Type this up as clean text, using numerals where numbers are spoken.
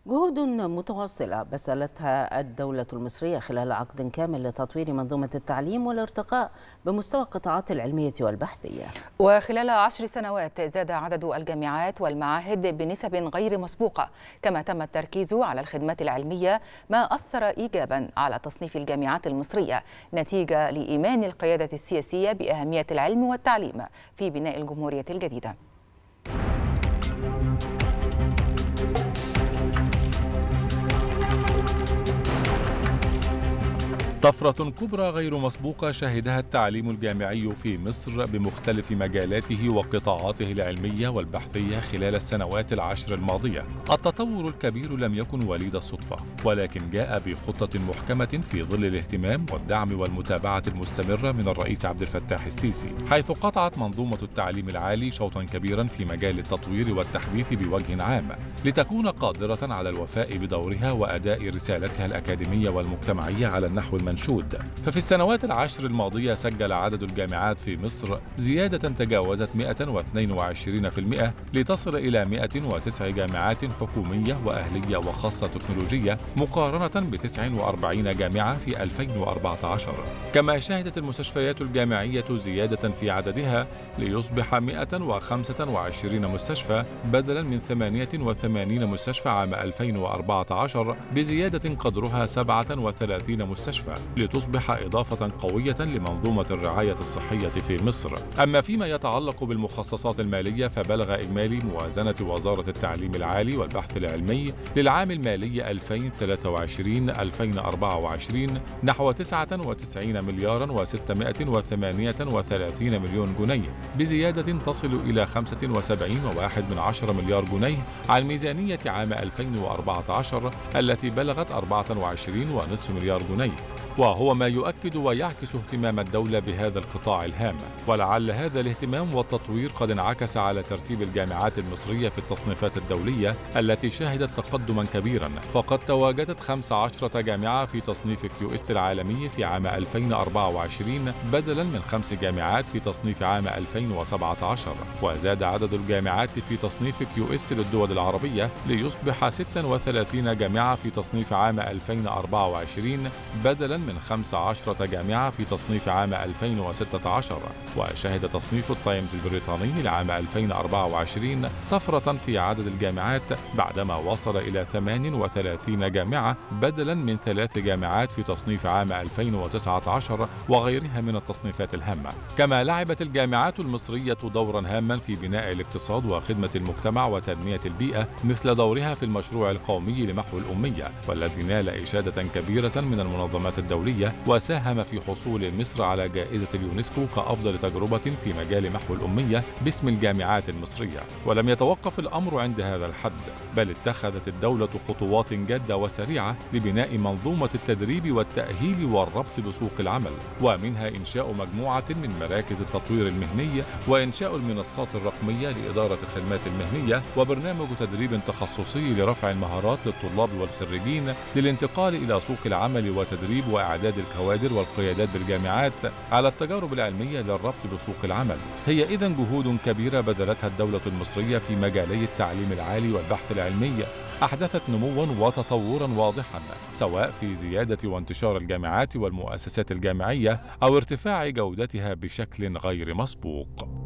جهود متواصلة بذلتها الدولة المصرية خلال عقد كامل لتطوير منظومة التعليم والارتقاء بمستوى القطاعات العلمية والبحثية. وخلال 10 سنوات زاد عدد الجامعات والمعاهد بنسب غير مسبوقة، كما تم التركيز على الخدمات العلمية، ما أثر إيجابا على تصنيف الجامعات المصرية نتيجة لإيمان القيادة السياسية بأهمية العلم والتعليم في بناء الجمهورية الجديدة. طفرة كبرى غير مسبوقة شهدها التعليم الجامعي في مصر بمختلف مجالاته وقطاعاته العلمية والبحثية خلال السنوات العشر الماضية. التطور الكبير لم يكن وليد الصدفة، ولكن جاء بخطة محكمة في ظل الاهتمام والدعم والمتابعة المستمرة من الرئيس عبد الفتاح السيسي، حيث قطعت منظومة التعليم العالي شوطا كبيرا في مجال التطوير والتحديث بوجه عام، لتكون قادرة على الوفاء بدورها وأداء رسالتها الأكاديمية والمجتمعية على النحو المنشود. ففي السنوات العشر الماضية سجل عدد الجامعات في مصر زيادة تجاوزت 122% لتصل إلى 109 جامعات حكومية وأهلية وخاصة تكنولوجية، مقارنة ب 49 جامعة في 2014. كما شهدت المستشفيات الجامعية زيادة في عددها ليصبح 125 مستشفى بدلا من 88 مستشفى عام 2014، بزيادة قدرها 37 مستشفى، لتصبح إضافة قوية لمنظومة الرعاية الصحية في مصر. أما فيما يتعلق بالمخصصات المالية، فبلغ إجمالي موازنة وزارة التعليم العالي والبحث العلمي للعام المالي 2023-2024 نحو 99 مليار و638 مليون جنيه، بزيادة تصل إلى 75.1 مليار جنيه عن ميزانية عام 2014 التي بلغت 24.5 مليار جنيه، وهو ما يؤكد ويعكس اهتمام الدولة بهذا القطاع الهام. ولعل هذا الاهتمام والتطوير قد انعكس على ترتيب الجامعات المصرية في التصنيفات الدولية التي شهدت تقدما كبيرا، فقد تواجدت 15 جامعة في تصنيف QS العالمي في عام 2024 بدلا من 5 جامعات في تصنيف عام 2017، وزاد عدد الجامعات في تصنيف QS للدول العربية ليصبح 36 جامعة في تصنيف عام 2024 بدلا من 15 جامعة في تصنيف عام 2016. وشهد تصنيف التايمز البريطاني لعام 2024 طفرة في عدد الجامعات بعدما وصل إلى 38 جامعة بدلا من 3 جامعات في تصنيف عام 2019 وغيرها من التصنيفات الهامة. كما لعبت الجامعات المصرية دورا هاما في بناء الاقتصاد وخدمة المجتمع وتنمية البيئة، مثل دورها في المشروع القومي لمحو الأمية، والذي نال إشادة كبيرة من المنظمات الدولية، وساهم في حصول مصر على جائزة اليونسكو كأفضل تجربة في مجال محو الأمية باسم الجامعات المصرية. ولم يتوقف الأمر عند هذا الحد، بل اتخذت الدولة خطوات جادة وسريعة لبناء منظومة التدريب والتأهيل والربط بسوق العمل، ومنها إنشاء مجموعة من مراكز التطوير المهني، وإنشاء المنصات الرقمية لإدارة الخدمات المهنية، وبرنامج تدريب تخصصي لرفع المهارات للطلاب والخريجين للانتقال إلى سوق العمل وتدريب وإعداد الكوادر والقيادات بالجامعات على التجارب العلمية للربط بسوق العمل. هي إذن جهود كبيرة بذلتها الدولة المصرية في مجالي التعليم العالي والبحث العلمي، أحدثت نموا وتطورا واضحا، سواء في زيادة وانتشار الجامعات والمؤسسات الجامعية أو ارتفاع جودتها بشكل غير مسبوق.